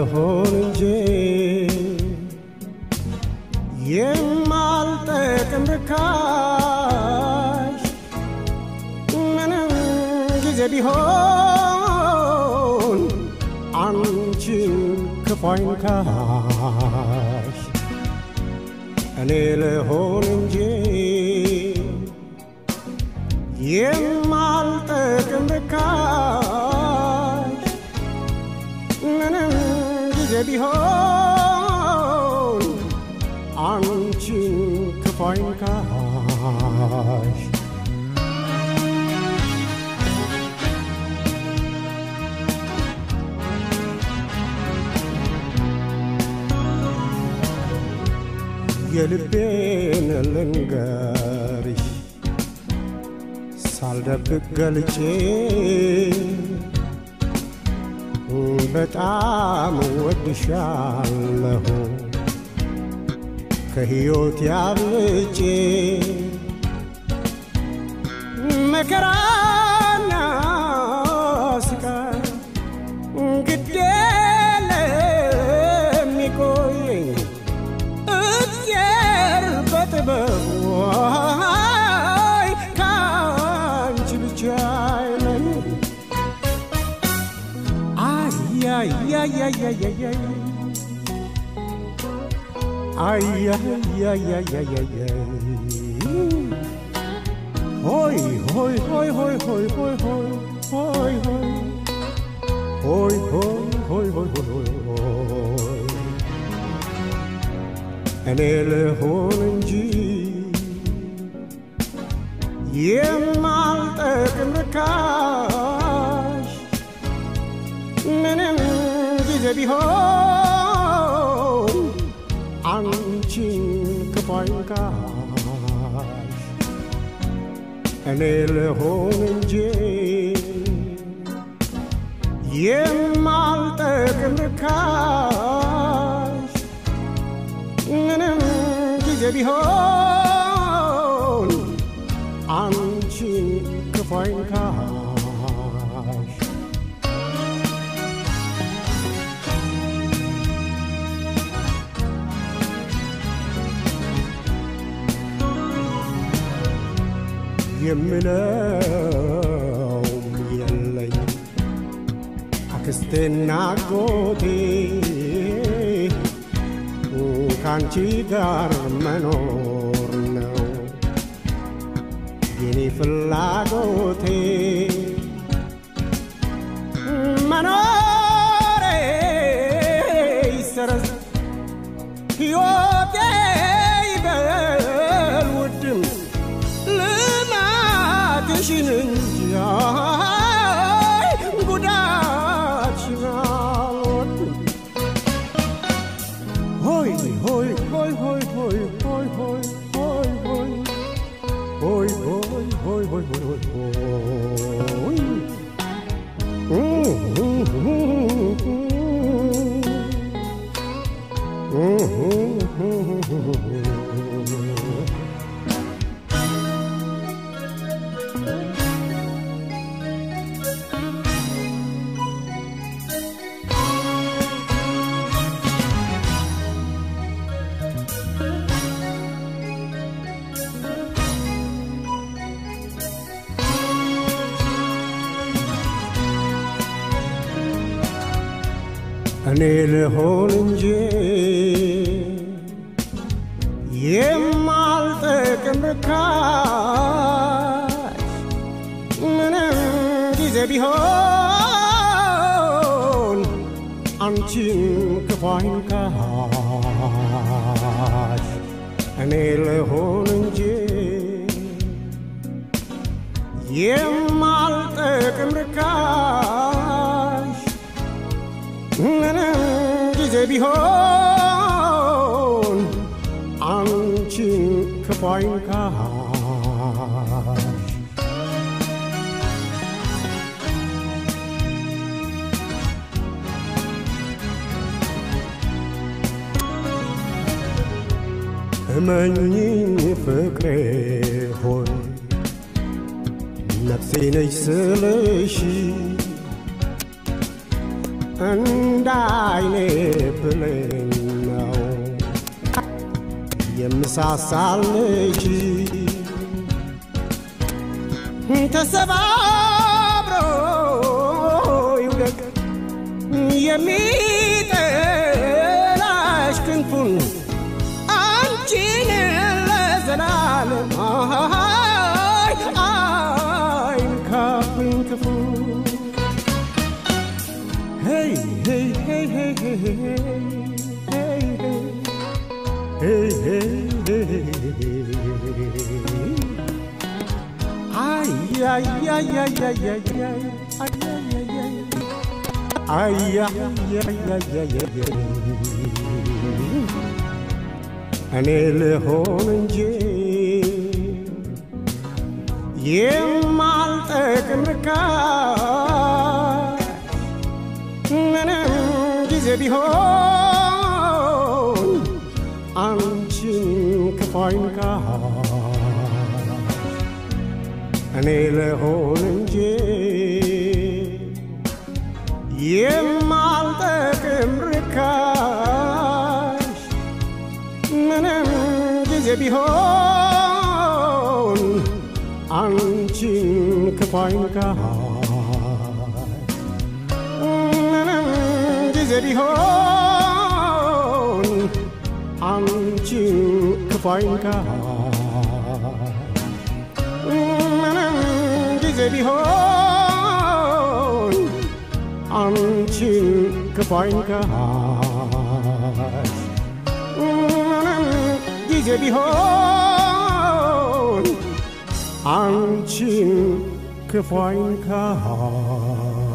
ልሆን እንጂ የማልጠቅም ርካሽ ምንም ጊዜ ቢሆን አንቺን ክፉ አይንካሽ እኔ ልሆን እንጂ የማልጠቅም ርካሽ ምንም ጊዜ ቢሆን አንቺን ክፉ አይንካሽ የልቤን ልንገርሽ ሳልደብቅ ገልጬ በጣም ወድሻለሁ ከሕይወት ያብልጬ መከራና ስቃይ ግድ ለሚቆየኝ እግዚአብሔር በጥበቡ ከአንቺ ብቻ አይለኝ ay ay ay ay ay ay ay hoy hoy hoy hoy hoy hoy hoy hoy hoy hoy hoy hoy እኔ ልሆን እንጂ የማልጠቅም ርካሽ ምንም ጊዜ ቢሆን አንቺን ክፉ አይንካሽ እኔ ልሆን እንጂ የማልጠቅም ርካሽ ምንም ጊዜ ቢሆን አንቺን ክፉ አይንካሽ የምለው የለኝ አክስቴና አጎቴ ካንቺ ጋር መኖር ነው የኔ ፍላጎቴ መኖሬ ይሰረዝ ሕይወቴ ይበል ውድም ልማትሽን እንጂ ጉዳትሽን አልወድም ሆይ ሆይ ሆይ ሆይ ሆይ ሆይ ሆይ ሆይ ሆይ ሆይ ሆይ እኔ ልሆን እንጂ የማልጠቅም ርካሽ ምንም ጊዜ ቢሆን አንቺን ክፉ አይንካሽ እኔ ልሆን እንጂ የማልጠቅም ርካሽ ምንም ጊዜ ቢሆን አንቺን ክፉ አይንካሽ እመኚኝ ፍቅሬ ሆይ ነፍሴ ነች ስልሽ እንዳይኔ ብሌን ነው የምሳሳልሽ ተሰባብሮ ይውደቅ የሚጠላሽ ክንፉን አንቺን ለዘላለም አይንካብኝ ክፉ Hey, hey, hey, hey, hey, hey, hey, hey, hey, hey, ay, ay, ay, ay, ay, ay, ay, ay, ay, ay, ay, ay, እኔ ልሆን እንጂ የማልጠቅም ምንም ጊዜ ቢሆን አንቺን ክፉ አይንካሽ እኔ ልሆን እንጂ የማልጠቅም ርካሽ ምንም ጊዜ ቢሆን አንቺን ክፉ አይንካሽ ቢሆን አንቺን ክፉ አይንካሽ ምንም ጊዜ ቢሆን አንቺን ክፉ አይንካሽ ምንም ጊዜ ቢሆን አንቺን ክፉ አይንካሽ